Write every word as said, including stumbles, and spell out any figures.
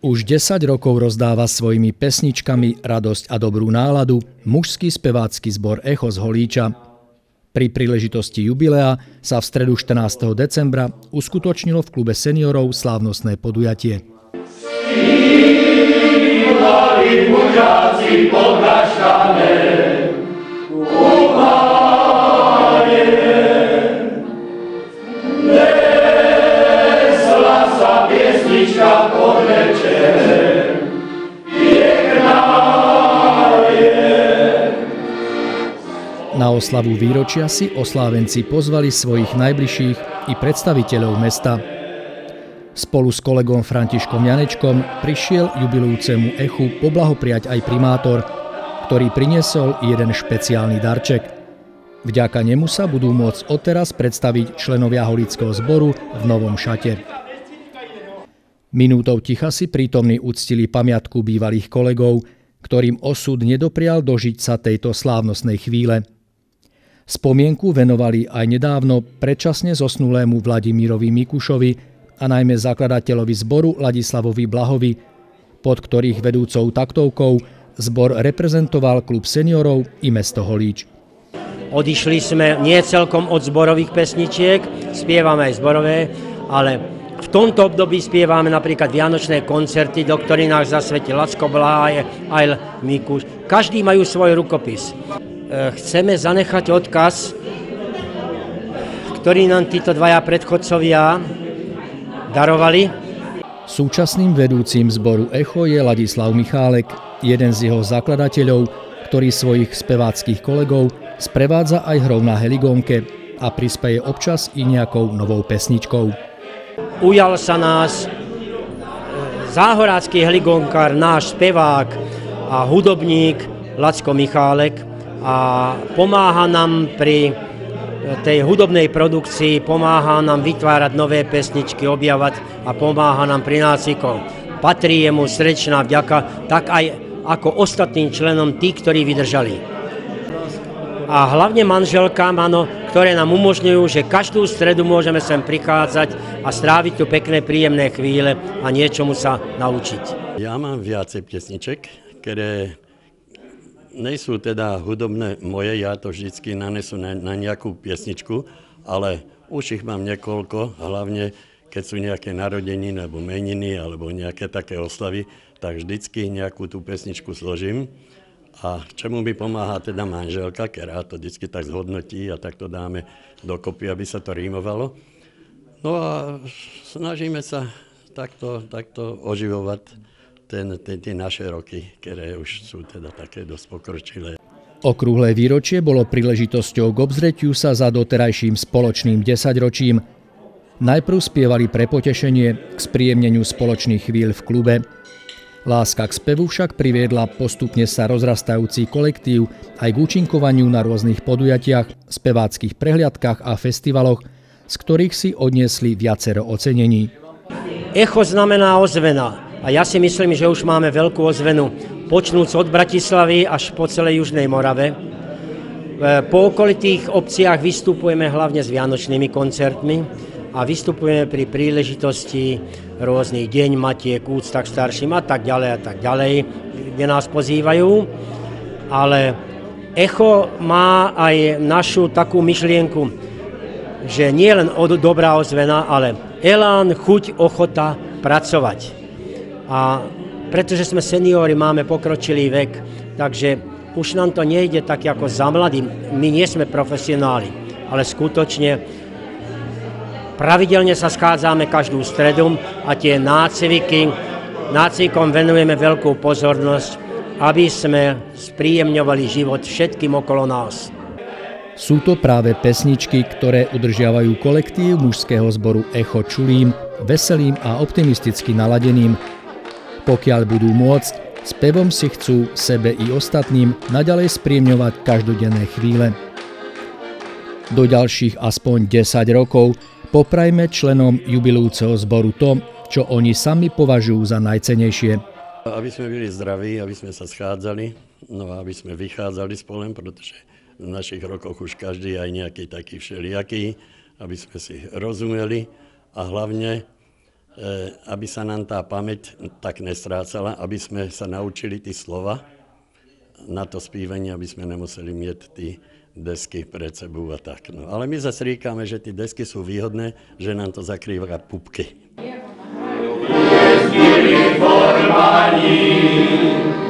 Už desať rokov rozdáva svojimi pesničkami radosť a dobrú náladu mužský spevácky zbor Echo z Holíča. Pri príležitosti jubilea sa v stredu štrnásteho decembra uskutočnilo v klube seniorov slávnostné podujatie. Na oslavu výročia si oslávenci pozvali svojich najbližších i predstaviteľov mesta. Spolu s kolegom Františkom Janečkom prišiel jubilujúcemu Echu poblahopriať aj primátor, ktorý priniesol jeden špeciálny darček. Vďaka nemu sa budú môcť odteraz predstaviť členovia holického zboru v novom šate. Minútou ticha si prítomní uctili pamiatku bývalých kolegov, ktorým osud nedoprial dožiť sa tejto slávnostnej chvíle. Spomienku venovali aj nedávno predčasne zosnulému Vladimírovi Mikušovi a najmä zakladateľovi zboru Ladislavovi Blahovi, pod ktorých vedúcou taktovkou zbor reprezentoval klub seniorov i mesto Holíč. Odišli sme nie celkom od zborových pesničiek, spievame aj zborové, ale v tomto období spievame napríklad vianočné koncerty, do ktorých nás zasvetil Lacko Blaha aj Mikuš. Každý majú svoj rukopis. Chceme zanechať odkaz, ktorý nám títo dvaja predchodcovia darovali. Súčasným vedúcim zboru Echo je Ladislav Michálek, jeden z jeho zakladateľov, ktorý svojich speváckých kolegov sprevádza aj hrou na heligónke a prispeje občas i nejakou novou pesničkou. Ujal sa nás záhorácky heligónkár, náš spevák a hudobník Lacko Michálek, a pomáha nám pri tej hudobnej produkcii, pomáha nám vytvárať nové pesničky, objavať a pomáha nám pri nácvikoch. Patrí jemu srdečná vďaka, tak aj ako ostatným členom tí, ktorí vydržali. A hlavne manželkám, áno, ktoré nám umožňujú, že každú stredu môžeme sem prichádzať a stráviť tu pekné, príjemné chvíle a niečomu sa naučiť. Ja mám viacej piesniček, ktoré nejsú teda hudobné moje, ja to vždycky nanesú na, na nejakú piesničku, ale už ich mám niekoľko, hlavne keď sú nejaké narodeniny alebo meniny alebo nejaké také oslavy, tak vždycky nejakú tú pesničku složím. A čemu mi pomáha teda manželka, ktorá to vždycky tak zhodnotí a tak to dáme dokopy, aby sa to rímovalo. No a snažíme sa takto, takto oživovať Ten, ten, tie naše roky, ktoré už sú teda také dosť pokročilé. Okrúhle výročie bolo príležitosťou k obzretiu sa za doterajším spoločným desaťročím. Najprv spievali pre potešenie k spríjemneniu spoločných chvíľ v klube. Láska k spevu však priviedla postupne sa rozrastajúci kolektív aj k účinkovaniu na rôznych podujatiach, speváckych prehliadkách a festivaloch, z ktorých si odniesli viacero ocenení. Echo znamená ozvena. A ja si myslím, že už máme veľkú ozvenu, počnúc od Bratislavy až po celej Južnej Morave. Po okolitých obciach vystupujeme hlavne s vianočnými koncertmi a vystupujeme pri príležitosti rôznych deň matiek, úcta k starším a tak ďalej a tak ďalej, kde nás pozývajú. Ale Echo má aj našu takú myšlienku, že nie len dobrá ozvena, ale elán, chuť, ochota pracovať. A pretože sme seniori, máme pokročilý vek, takže už nám to nejde tak ako za mladým. My nie sme profesionáli, ale skutočne pravidelne sa schádzame každú stredu a tie nácviky, nácvikom venujeme veľkú pozornosť, aby sme spríjemňovali život všetkým okolo nás. Sú to práve pesničky, ktoré udržiavajú kolektív mužského zboru Echo čulým, veselým a optimisticky naladeným. Pokiaľ budú môcť, spevom si chcú sebe i ostatným naďalej spríjemňovať každodenné chvíle. Do ďalších aspoň desať rokov poprajme členom jubilujúceho zboru to, čo oni sami považujú za najcennejšie. Aby sme byli zdraví, aby sme sa schádzali, no a aby sme vychádzali spolem, pretože v našich rokoch už každý aj nejaký taký všelijaký, aby sme si rozumeli a hlavne aby sa nám tá pamäť tak nestrácala, aby sme sa naučili tie slova na to spívanie, aby sme nemuseli mieť tie desky pred sebou a tak. No, ale my zase říkáme, že tie desky sú výhodné, že nám to zakrýva pupky.